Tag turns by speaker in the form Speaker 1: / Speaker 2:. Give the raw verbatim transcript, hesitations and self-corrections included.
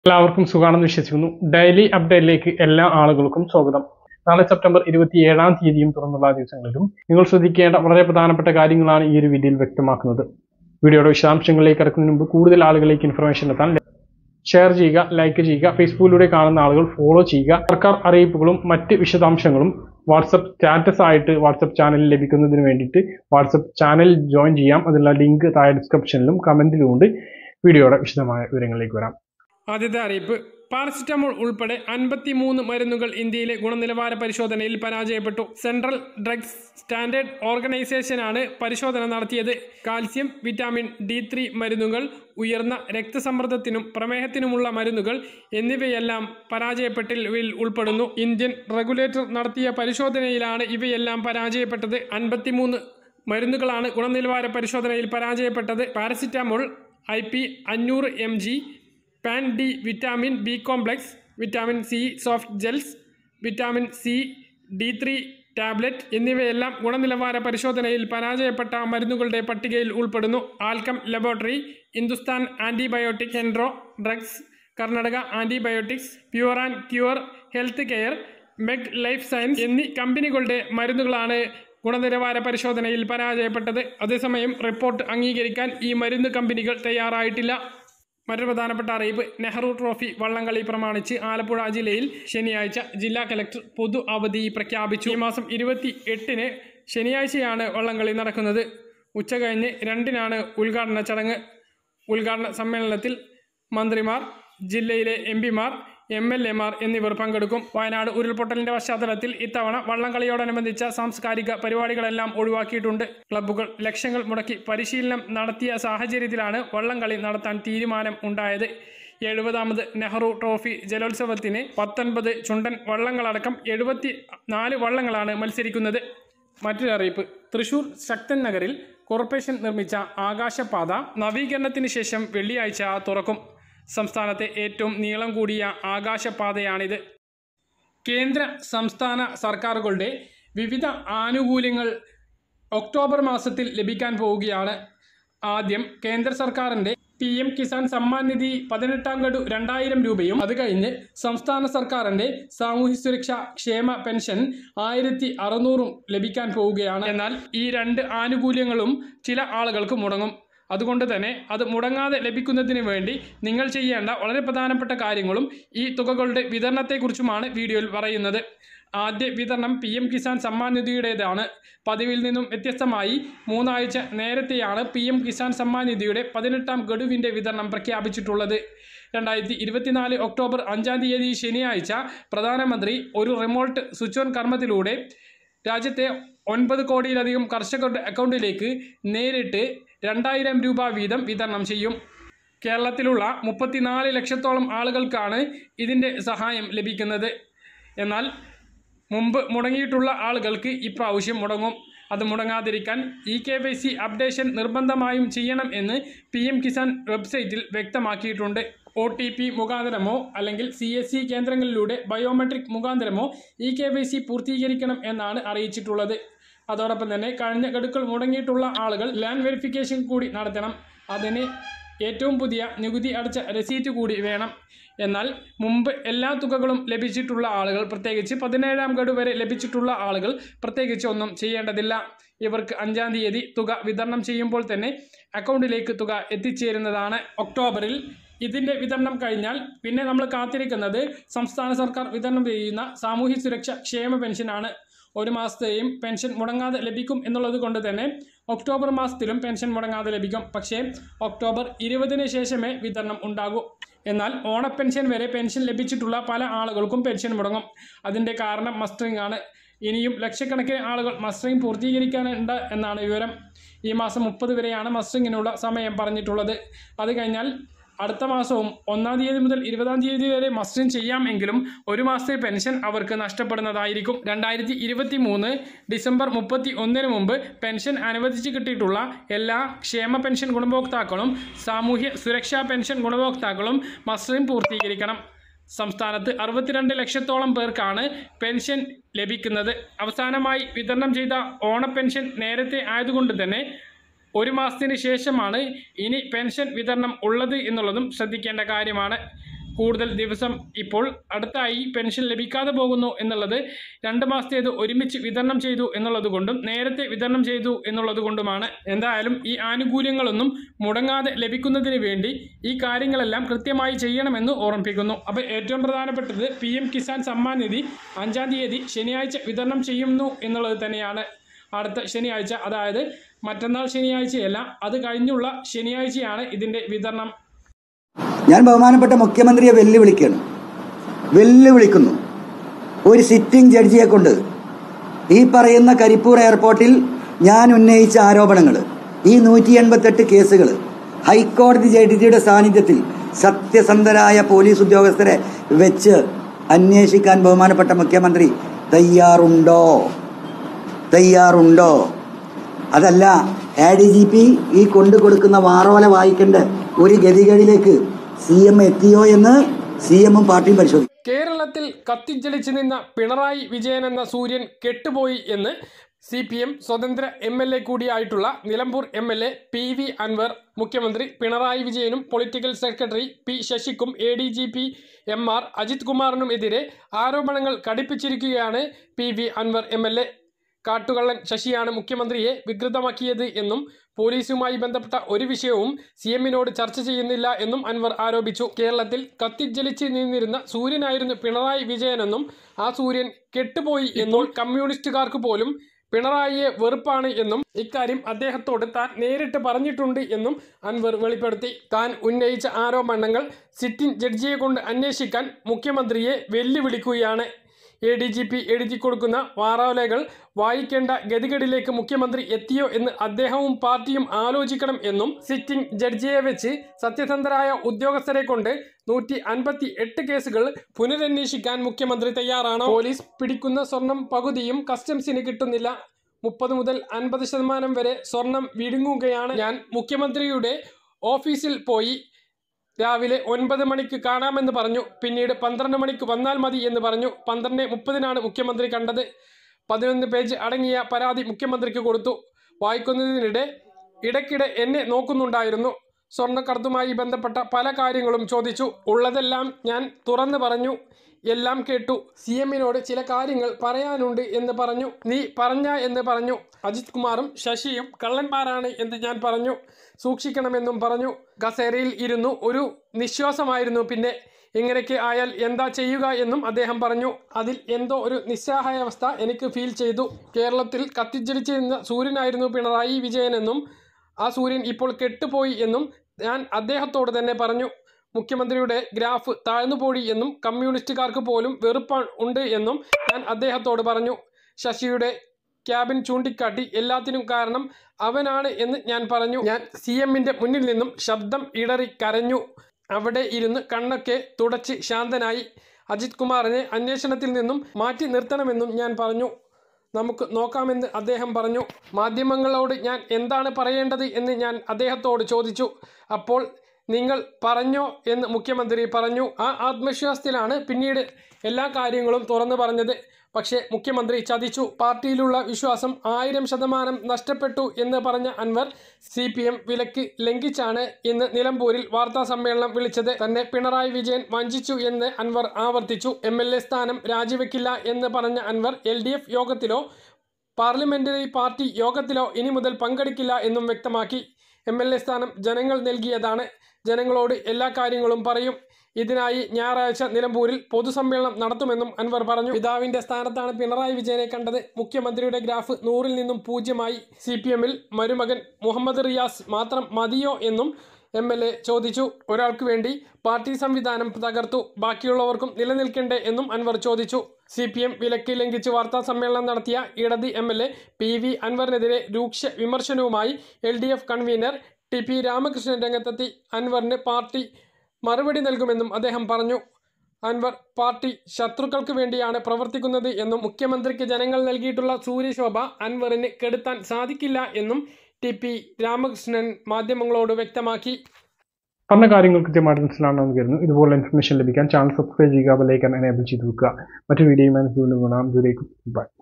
Speaker 1: എല്ലാവർക്കും സുഖാണെന്ന് വിശ്വസിക്കുന്നു. ഡെയിലി അപ്ഡേറ്റിലേക്ക് എല്ലാ ആളുകൾക്കും സ്വാഗതം. നാളെ സെപ്റ്റംബർ ഇരുപത്തിയേഴാം തീയതിയും തുറന്നുള്ള ദിവസങ്ങളിലും നിങ്ങൾ ശ്രദ്ധിക്കേണ്ട വളരെ പ്രധാനപ്പെട്ട കാര്യങ്ങളാണ് ഈ ഒരു വീഡിയോയിൽ വ്യക്തമാക്കുന്നത്. വീഡിയോയുടെ വിശദാംശങ്ങളിലേക്ക് കടക്കുന്നതിന് മുമ്പ് കൂടുതൽ ആളുകളിലേക്ക് ഇൻഫർമേഷൻ എത്താൻ ഷെയർ ചെയ്യുക, ലൈക്ക് ചെയ്യുക, ഫേസ്ബുക്കിലൂടെ കാണുന്ന ആളുകൾ ഫോളോ ചെയ്യുക. സർക്കാർ അറിയിപ്പുകളും മറ്റ് വിശദാംശങ്ങളും വാട്സപ്പ് സ്റ്റാറ്റസ് ആയിട്ട് വാട്സപ്പ് ചാനലിൽ ലഭിക്കുന്നതിന് വേണ്ടിയിട്ട് വാട്സപ്പ് ചാനൽ ജോയിൻ ചെയ്യാം. അതിനുള്ള ലിങ്ക് താഴെ ഡിസ്ക്രിപ്ഷനിലും കമന്റിലും ഉണ്ട്. വീഡിയോയുടെ വിശദമായ വിവരങ്ങളിലേക്ക് വരാം.
Speaker 2: ആദ്യത്തെ അറിയിപ്പ്, പാരസിറ്റമോൾ ഉൾപ്പെടെ അൻപത്തിമൂന്ന് മരുന്നുകൾ ഇന്ത്യയിലെ ഗുണനിലവാര പരിശോധനയിൽ പരാജയപ്പെട്ടു. സെൻട്രൽ ഡ്രഗ്സ് സ്റ്റാൻഡേർഡ് ഓർഗനൈസേഷനാണ് പരിശോധന നടത്തിയത്. കാൽസ്യം, വിറ്റാമിൻ ഡി ത്രീ മരുന്നുകൾ, ഉയർന്ന രക്തസമ്മർദ്ദത്തിനും പ്രമേഹത്തിനുമുള്ള മരുന്നുകൾ എന്നിവയെല്ലാം പരാജയപ്പെട്ടവയിൽ ഉൾപ്പെടുന്നു. ഇന്ത്യൻ റെഗുലേറ്റർ നടത്തിയ പരിശോധനയിലാണ് ഇവയെല്ലാം പരാജയപ്പെട്ടത്. അൻപത്തിമൂന്ന് മരുന്നുകളാണ് ഗുണനിലവാര പരിശോധനയിൽ പരാജയപ്പെട്ടത്. പാരസിറ്റമോൾ ഐ പി അഞ്ഞൂറ് M G, pan D vitamin B complex, vitamin C soft gels, vitamin C D three tablet എന്നിവയെല്ലാം ഗുണനിലവാര പരിശോധനയിൽ പരാജയപ്പെട്ട മരുന്നുകളുടെ പട്ടികയിൽ ഉൾപ്പെടുന്നു. Alkem laboratory, Hindustan antibiotic, Hetero drugs, Karnataka antibiotics, pure and cure health care, Meg life science എന്നീ കമ്പനികളുടെ മരുന്നുകളാണ് ഗുണനിലവാര പരിശോധനയിൽ പരാജയപ്പെട്ടത്. അതേസമയം റിപ്പോർട്ട് അംഗീകരിക്കാൻ ഈ മരുന്ന് കമ്പനികൾ തയ്യാറായിട്ടില്ല. മറ്റൊരു പ്രധാനപ്പെട്ട അറിയിപ്പ്, നെഹ്റു ട്രോഫി വള്ളംകളി പ്രമാണിച്ച് ആലപ്പുഴ ജില്ലയിൽ ശനിയാഴ്ച ജില്ലാ കലക്ടർ പൊതു അവധി പ്രഖ്യാപിച്ചു. ഈ മാസം ഇരുപത്തി എട്ടിന് ശനിയാഴ്ചയാണ് വള്ളംകളി നടക്കുന്നത്. ഉച്ചകഴിഞ്ഞ് രണ്ടിനാണ് ഉദ്ഘാടന ചടങ്ങ്. ഉദ്ഘാടന സമ്മേളനത്തിൽ മന്ത്രിമാർ, ജില്ലയിലെ എം പിമാർ, എം എൽ എമാർ എന്നിവർ പങ്കെടുക്കും. വയനാട് ഉരുൾപൊട്ടലിന്റെ പശ്ചാത്തലത്തിൽ ഇത്തവണ വള്ളംകളിയോടനുബന്ധിച്ച സാംസ്കാരിക പരിപാടികളെല്ലാം ഒഴിവാക്കിയിട്ടുണ്ട്. ക്ലബ്ബുകൾ ലക്ഷങ്ങൾ മുടക്കി പരിശീലനം നടത്തിയ സാഹചര്യത്തിലാണ് വള്ളംകളി നടത്താൻ തീരുമാനം ഉണ്ടായത്. എഴുപതാമത് നെഹ്റു ട്രോഫി ജലോത്സവത്തിന് പത്തൊൻപത് ചുണ്ടൻ വള്ളങ്ങളടക്കം എഴുപത്തി നാല് വള്ളങ്ങളാണ് മത്സരിക്കുന്നത്. മറ്റൊരു അറിയിപ്പ്, തൃശൂർ ശക്തൻ നഗറിൽ കോർപ്പറേഷൻ നിർമ്മിച്ച ആകാശപാത നവീകരണത്തിന് ശേഷം വെള്ളിയാഴ്ച തുറക്കും. സംസ്ഥാനത്തെ ഏറ്റവും നീളം കൂടിയ ആകാശപാതയാണിത്. കേന്ദ്ര സംസ്ഥാന സർക്കാരുകളുടെ വിവിധ ആനുകൂല്യങ്ങൾ ഒക്ടോബർ മാസത്തിൽ ലഭിക്കാൻ പോവുകയാണ്. ആദ്യം കേന്ദ്ര സർക്കാരിൻ്റെ പി എം കിസാൻ സമ്മാൻ നിധി പതിനെട്ടാം ഗഡു രണ്ടായിരം രൂപയും അത് കഴിഞ്ഞ് സംസ്ഥാന സർക്കാരിൻ്റെ സാമൂഹ്യ സുരക്ഷാ ക്ഷേമ പെൻഷൻ ആയിരത്തി അറുന്നൂറും ലഭിക്കാൻ പോവുകയാണ്. എന്നാൽ ഈ രണ്ട് ആനുകൂല്യങ്ങളും ചില ആളുകൾക്ക് മുടങ്ങും. അതുകൊണ്ട് തന്നെ അത് മുടങ്ങാതെ ലഭിക്കുന്നതിന് വേണ്ടി നിങ്ങൾ ചെയ്യേണ്ട വളരെ പ്രധാനപ്പെട്ട കാര്യങ്ങളും ഈ തുകകളുടെ വിതരണത്തെക്കുറിച്ചുമാണ് വീഡിയോയിൽ പറയുന്നത്. ആദ്യ വിതരണം പി എം കിസാൻ സമ്മാൻ നിധിയുടേതാണ്. പതിവിൽ നിന്നും വ്യത്യസ്തമായി മൂന്നാഴ്ച നേരത്തെയാണ് പി എം കിസാൻ സമ്മാൻ നിധിയുടെ പതിനെട്ടാം ഗഡുവിൻ്റെ വിതരണം പ്രഖ്യാപിച്ചിട്ടുള്ളത്. രണ്ടായിരത്തി ഇരുപത്തിനാല് ഒക്ടോബർ അഞ്ചാം തീയതി ശനിയാഴ്ച പ്രധാനമന്ത്രി ഒരു റിമോട്ട് സ്വിച്ച് ഓൺ കർമ്മത്തിലൂടെ രാജ്യത്തെ ഒൻപത് കോടിയിലധികം കർഷകരുടെ അക്കൗണ്ടിലേക്ക് നേരിട്ട് രണ്ടായിരം രൂപ വീതം വിതരണം ചെയ്യും. കേരളത്തിലുള്ള മുപ്പത്തിനാല് ലക്ഷത്തോളം ആളുകൾക്കാണ് ഇതിൻ്റെ സഹായം ലഭിക്കുന്നത്. എന്നാൽ മുമ്പ് മുടങ്ങിയിട്ടുള്ള ആളുകൾക്ക് ഇപ്രാവശ്യം മുടങ്ങും. അത് മുടങ്ങാതിരിക്കാൻ E K Y C updation നിർബന്ധമായും ചെയ്യണം എന്ന് പി എം കിസാൻ വെബ്സൈറ്റിൽ വ്യക്തമാക്കിയിട്ടുണ്ട്. ഒ ടി പി മുഖാന്തരമോ അല്ലെങ്കിൽ സി എസ് സി കേന്ദ്രങ്ങളിലൂടെ ബയോമെട്രിക് മുഖാന്തരമോ ഇ കെ വൈ സി പൂർത്തീകരിക്കണം എന്നാണ് അറിയിച്ചിട്ടുള്ളത്. അതോടൊപ്പം തന്നെ കഴിഞ്ഞ ഗഡുക്കൾ മുടങ്ങിയിട്ടുള്ള ആളുകൾ ലാൻഡ് വെരിഫിക്കേഷൻ കൂടി നടത്തണം. അതിന് ഏറ്റവും പുതിയ നികുതി അടച്ച രസീറ്റ് കൂടി വേണം. എന്നാൽ മുമ്പ് എല്ലാ തുകകളും ലഭിച്ചിട്ടുള്ള ആളുകൾ, പ്രത്യേകിച്ച് പതിനേഴാം ഗഡു വരെ ലഭിച്ചിട്ടുള്ള ആളുകൾ പ്രത്യേകിച്ച് ഒന്നും ചെയ്യേണ്ടതില്ല. ഇവർക്ക് അഞ്ചാം തീയതി തുക വിതരണം ചെയ്യുമ്പോൾ തന്നെ അക്കൗണ്ടിലേക്ക് തുക എത്തിച്ചേരുന്നതാണ്. ഒക്ടോബറിൽ ഇതിൻ്റെ വിതരണം കഴിഞ്ഞാൽ പിന്നെ നമ്മൾ കാത്തിരിക്കുന്നത് സംസ്ഥാന സർക്കാർ വിതരണം ചെയ്യുന്ന സാമൂഹ്യ സുരക്ഷ ക്ഷേമ പെൻഷനാണ്. ഒരു മാസത്തെയും പെൻഷൻ മുടങ്ങാതെ ലഭിക്കും എന്നുള്ളത് കൊണ്ട് തന്നെ ഒക്ടോബർ മാസത്തിലും പെൻഷൻ മുടങ്ങാതെ ലഭിക്കും. പക്ഷേ ഒക്ടോബർ ഇരുപതിന് ശേഷമേ വിതരണം ഉണ്ടാകൂ. എന്നാൽ ഓണപ്പെൻഷൻ വരെ പെൻഷൻ ലഭിച്ചിട്ടുള്ള പല ആളുകൾക്കും പെൻഷൻ മുടങ്ങും. അതിൻ്റെ കാരണം മസ്റ്ററിംഗ് ആണ്. ഇനിയും ലക്ഷക്കണക്കിന് ആളുകൾ മസ്റ്ററിംഗ് പൂർത്തീകരിക്കാനുണ്ട് എന്നാണ് വിവരം. ഈ മാസം മുപ്പത് വരെയാണ് മസ്റ്ററിങ്ങിനുള്ള സമയം പറഞ്ഞിട്ടുള്ളത്. അത് കഴിഞ്ഞാൽ അടുത്ത മാസവും ഒന്നാം തീയതി മുതൽ ഇരുപതാം തീയതി വരെ മസ്റ്ററിംഗ് ചെയ്യാമെങ്കിലും ഒരു മാസത്തെ പെൻഷൻ അവർക്ക് നഷ്ടപ്പെടുന്നതായിരിക്കും. രണ്ടായിരത്തി ഇരുപത്തി മൂന്ന് ഡിസംബർ മുപ്പത്തി ഒന്നിന് മുമ്പ് പെൻഷൻ അനുവദിച്ച് കിട്ടിയിട്ടുള്ള എല്ലാ ക്ഷേമ പെൻഷൻ ഗുണഭോക്താക്കളും സാമൂഹ്യ സുരക്ഷാ പെൻഷൻ ഗുണഭോക്താക്കളും മസ്റ്ററിംഗ് പൂർത്തീകരിക്കണം. സംസ്ഥാനത്ത് അറുപത്തിരണ്ട് ലക്ഷത്തോളം പേർക്കാണ് പെൻഷൻ ലഭിക്കുന്നത്. അവസാനമായി വിതരണം ചെയ്ത ഓണപ്പെൻഷൻ നേരത്തെ ആയതുകൊണ്ട് തന്നെ ഒരു മാസത്തിന് ശേഷമാണ് ഇനി പെൻഷൻ വിതരണം ഉള്ളത് എന്നുള്ളതും ശ്രദ്ധിക്കേണ്ട കാര്യമാണ്. കൂടുതൽ ദിവസം ഇപ്പോൾ അടുത്തായി പെൻഷൻ ലഭിക്കാതെ പോകുന്നു എന്നുള്ളത് രണ്ട് മാസത്തേത് ഒരുമിച്ച് വിതരണം ചെയ്തു എന്നുള്ളത് കൊണ്ടും നേരത്തെ വിതരണം ചെയ്തു എന്നുള്ളത് കൊണ്ടുമാണ്. എന്തായാലും ഈ ആനുകൂല്യങ്ങളൊന്നും മുടങ്ങാതെ ലഭിക്കുന്നതിന് വേണ്ടി ഈ കാര്യങ്ങളെല്ലാം കൃത്യമായി ചെയ്യണമെന്ന് ഓർമ്മിപ്പിക്കുന്നു. അപ്പോൾ ഏറ്റവും പ്രധാനപ്പെട്ടത് പി എം കിസാൻ സമ്മാൻ നിധി അഞ്ചാം തീയതി ശനിയാഴ്ച വിതരണം ചെയ്യുന്നു എന്നുള്ളത് തന്നെയാണ്. അടുത്ത ശനിയാഴ്ച, അതായത് മറ്റന്നാൾ ശനിയാഴ്ചയല്ല, അത് കഴിഞ്ഞുള്ള ശനിയാഴ്ചയാണ് ഇതിൻ്റെ വിതരണം.
Speaker 3: ഞാൻ ബഹുമാനപ്പെട്ട മുഖ്യമന്ത്രിയെ വെല്ലുവിളിക്കുകയാണ്, വെല്ലുവിളിക്കുന്നു. ഒരു സിറ്റിംഗ് ജഡ്ജിയെ കൊണ്ട് ഈ പറയുന്ന കരിപ്പൂർ എയർപോർട്ടിൽ ഞാൻ ഉന്നയിച്ച ആരോപണങ്ങൾ, ഈ നൂറ്റി എൺപത്തെട്ട് കേസുകൾ ഹൈക്കോടതി ജഡ്ജിയുടെ സാന്നിധ്യത്തിൽ സത്യസന്ധരായ പോലീസ് ഉദ്യോഗസ്ഥരെ വെച്ച് അന്വേഷിക്കാൻ ബഹുമാനപ്പെട്ട മുഖ്യമന്ത്രി തയ്യാറുണ്ടോ തയ്യാറുണ്ടോ അതല്ല എ ഡി ജി പി ഈ കൊണ്ടു കൊടുക്കുന്ന വാറോല വായിക്കേണ്ട ഒരു ഗതികളിലേക്ക് സി എം എത്തിയോ എന്ന് സി എമ്മും പാർട്ടിയും പരിശോധിക്കും.
Speaker 2: കേരളത്തിൽ കത്തിജ്വലിച്ചു നിന്ന പിണറായി വിജയൻ എന്ന സൂര്യൻ കെട്ടുപോയി എന്ന് സി പി എം സ്വതന്ത്ര എം എൽ എ കൂടിയായിട്ടുള്ള Nilambur M L A P V Anvar മുഖ്യമന്ത്രി പിണറായി വിജയനും പൊളിറ്റിക്കൽ സെക്രട്ടറി പി ശശിക്കും A D G P M R Ajith കുമാറിനും എതിരെ ആരോപണങ്ങൾ കടുപ്പിച്ചിരിക്കുകയാണ്. P V Anvar M L A കാട്ടുകള്ളൻ ശശിയാണ് മുഖ്യമന്ത്രിയെ വികൃതമാക്കിയത് എന്നും പോലീസുമായി ബന്ധപ്പെട്ട ഒരു വിഷയവും സി എമ്മിനോട് ചർച്ച ചെയ്യുന്നില്ല എന്നും അൻവർ ആരോപിച്ചു. കേരളത്തിൽ കത്തിജ്വലിച്ച് നിന്നിരുന്ന സൂര്യനായിരുന്നു പിണറായി വിജയനെന്നും ആ സൂര്യൻ കെട്ടുപോയി എന്നും കമ്മ്യൂണിസ്റ്റുകാർക്ക് പോലും പിണറായിയെ വെറുപ്പാണ് എന്നും ഇക്കാര്യം അദ്ദേഹത്തോട് താൻ നേരിട്ട് പറഞ്ഞിട്ടുണ്ട് എന്നും അൻവർ വെളിപ്പെടുത്തി. താൻ ഉന്നയിച്ച ആരോപണങ്ങൾ സിറ്റിംഗ് ജഡ്ജിയെ കൊണ്ട് അന്വേഷിക്കാൻ മുഖ്യമന്ത്രിയെ വെല്ലുവിളിക്കുകയാണ്. എ ഡി ജി പി എഴുതി കൊടുക്കുന്ന വാറോലകൾ വായിക്കേണ്ട ഗതികേടിലേക്ക് മുഖ്യമന്ത്രി എത്തിയോ എന്ന് അദ്ദേഹവും പാർട്ടിയും ആലോചിക്കണം എന്നും സിറ്റിംഗ് ജഡ്ജിയെ വെച്ച് സത്യസന്ധരായ ഉദ്യോഗസ്ഥരെ കൊണ്ട് നൂറ്റി അൻപത്തി എട്ട് കേസുകൾ പുനരന്വേഷിക്കാൻ മുഖ്യമന്ത്രി തയ്യാറാണോ? പോലീസ് പിടിക്കുന്ന സ്വർണം പകുതിയും കസ്റ്റംസിന് കിട്ടുന്നില്ല. മുപ്പത് മുതൽ അൻപത് ശതമാനം വരെ സ്വർണം വിഴുങ്ങുകയാണ്. ഞാൻ മുഖ്യമന്ത്രിയുടെ ഓഫീസിൽ പോയി രാവിലെ ഒൻപത് മണിക്ക് കാണാമെന്ന് പറഞ്ഞു. പിന്നീട് പന്ത്രണ്ട് മണിക്ക് വന്നാൽ മതി എന്ന് പറഞ്ഞു. പന്ത്രണ്ട് മുപ്പതിനാണ് മുഖ്യമന്ത്രി കണ്ടത്. പതിനൊന്ന് പേജ് അടങ്ങിയ പരാതി മുഖ്യമന്ത്രിക്ക് കൊടുത്തു. വായിക്കുന്നതിനിടെ ഇടയ്ക്കിടെ എന്നെ നോക്കുന്നുണ്ടായിരുന്നു. സ്വർണ്ണക്കടത്തുമായി ബന്ധപ്പെട്ട പല കാര്യങ്ങളും ചോദിച്ചു. ഉള്ളതെല്ലാം ഞാൻ തുറന്നു പറഞ്ഞു. എല്ലാം കേട്ടു. സി എമ്മിനോട് ചില കാര്യങ്ങൾ പറയാനുണ്ട് എന്ന് പറഞ്ഞു. നീ പറഞ്ഞ എന്ന് പറഞ്ഞു. അജിത് കുമാറും ശശിയും കള്ളന്മാരാണ് എന്ന് ഞാൻ പറഞ്ഞു. സൂക്ഷിക്കണമെന്നും പറഞ്ഞു. കസേരയിൽ ഇരുന്നു ഒരു നിശ്വാസമായിരുന്നു. പിന്നെ ഇങ്ങനെയൊക്കെ ആയാൽ എന്താ ചെയ്യുക എന്നും അദ്ദേഹം പറഞ്ഞു. അതിൽ എന്തോ ഒരു നിസ്സഹായാവസ്ഥ എനിക്ക് ഫീൽ ചെയ്തു. കേരളത്തിൽ കത്തിജ്വലിച്ചിരുന്ന സൂര്യനായിരുന്നു പിണറായി വിജയനെന്നും ആ സൂര്യൻ ഇപ്പോൾ കെട്ടുപോയി എന്നും ഞാൻ അദ്ദേഹത്തോട് തന്നെ പറഞ്ഞു. മുഖ്യമന്ത്രിയുടെ ഗ്രാഫ് താഴ്ന്നുപോയി എന്നും കമ്മ്യൂണിസ്റ്റുകാർക്ക് പോലും വെറുപ്പ് ഉണ്ട് എന്നും ഞാൻ അദ്ദേഹത്തോട് പറഞ്ഞു. ശശിയുടെ ക്യാബിൻ ചൂണ്ടിക്കാട്ടി എല്ലാത്തിനും കാരണം അവനാണ് എന്ന് ഞാൻ പറഞ്ഞു. ഞാൻ സി എമ്മിൻ്റെ മുന്നിൽ നിന്നും ശബ്ദം ഇടറി കരഞ്ഞു. അവിടെ ഇരുന്ന് കണ്ണൊക്കെ തുടച്ച് ശാന്തനായി. അജിത് കുമാറിനെ അന്വേഷണത്തിൽ നിന്നും മാറ്റി നിർത്തണമെന്നും ഞാൻ പറഞ്ഞു. നമുക്ക് നോക്കാമെന്ന് അദ്ദേഹം പറഞ്ഞു. മാധ്യമങ്ങളോട് ഞാൻ എന്താണ് പറയേണ്ടത് എന്ന് ഞാൻ അദ്ദേഹത്തോട് ചോദിച്ചു. അപ്പോൾ നിങ്ങൾ പറഞ്ഞോ എന്ന് മുഖ്യമന്ത്രി പറഞ്ഞു. ആ ആത്മവിശ്വാസത്തിലാണ് പിന്നീട് എല്ലാ കാര്യങ്ങളും തുറന്നു പറഞ്ഞത്. പക്ഷേ മുഖ്യമന്ത്രി ചതിച്ചു. പാർട്ടിയിലുള്ള വിശ്വാസം ആയിരം ശതമാനം നഷ്ടപ്പെട്ടു എന്ന് പറഞ്ഞ അൻവർ സി പി എം വിലക്ക് ലംഘിച്ചാണ് ഇന്ന് നിലമ്പൂരിൽ വാർത്താ സമ്മേളനം വിളിച്ചത്. തന്നെ പിണറായി വിജയൻ വഞ്ചിച്ചു എന്ന് അൻവർ ആവർത്തിച്ചു. എം എൽ എ സ്ഥാനം രാജിവെക്കില്ല എന്ന് പറഞ്ഞ അൻവർ എൽ ഡി എഫ് യോഗത്തിലോ പാർലമെന്ററി പാർട്ടി യോഗത്തിലോ ഇനി മുതൽ പങ്കെടുക്കില്ല എന്നും വ്യക്തമാക്കി. എം എൽ എ സ്ഥാനം ജനങ്ങൾ നൽകിയതാണ്. ജനങ്ങളോട് എല്ലാ കാര്യങ്ങളും പറയും. ഇതിനായി ഞായറാഴ്ച നിലമ്പൂരിൽ പൊതുസമ്മേളനം നടത്തുമെന്നും അൻവർ പറഞ്ഞു. പിതാവിന്റെ സ്ഥാനത്താണ് പിണറായി വിജയനെ കണ്ടത്. മുഖ്യമന്ത്രിയുടെ ഗ്രാഫ് നൂറിൽ നിന്നും പൂജ്യമായി. സി പി എമ്മിൽ മരുമകൻ മുഹമ്മദ് റിയാസ് മാത്രം മതിയോ എന്നും എം എൽ എ ചോദിച്ചു. ഒരാൾക്ക് വേണ്ടി പാർട്ടി സംവിധാനം തകർത്തു, ബാക്കിയുള്ളവർക്കും നിലനിൽക്കണ്ടേ എന്നും അൻവർ ചോദിച്ചു. സി പി എം വിലക്ക് ലംഘിച്ച് വാർത്താ സമ്മേളനം നടത്തിയ ഇടത് M L A P V അൻവറിനെതിരെ രൂക്ഷ വിമർശനവുമായി L D F convener T P Ramakrishnan രംഗത്തെത്തി. അൻവറിന് പാർട്ടി മറുപടി നൽകുമെന്നും അദ്ദേഹം പറഞ്ഞു. അൻവർ പാർട്ടി ശത്രുക്കൾക്ക് വേണ്ടിയാണ് പ്രവർത്തിക്കുന്നത് എന്നും മുഖ്യമന്ത്രിക്ക് ജനങ്ങൾ നൽകിയിട്ടുള്ള സൂര്യശോഭ അൻവറിന് കെടുത്താൻ സാധിക്കില്ല എന്നും ടി പി രാമകൃഷ്ണൻ മാധ്യമങ്ങളോട് വ്യക്തമാക്കി.
Speaker 1: പറഞ്ഞ കാര്യങ്ങൾ കൃത്യമായിട്ട് മനസ്സിലാണെന്ന് കരുതുന്നു. ഇതുപോലെ ഇൻഫർമേഷൻ ലഭിക്കാൻ ചാനൽ സബ്സ്ക്രൈബ് ചെയ്യുക, ബെൽ ഐക്കൺ എനേബിൾ ചെയ്ത് വെക്കുക. മറ്റു വീഡിയോയുമായി വീണ്ടും കാണാം. ദൂരേക്കും ബൈ.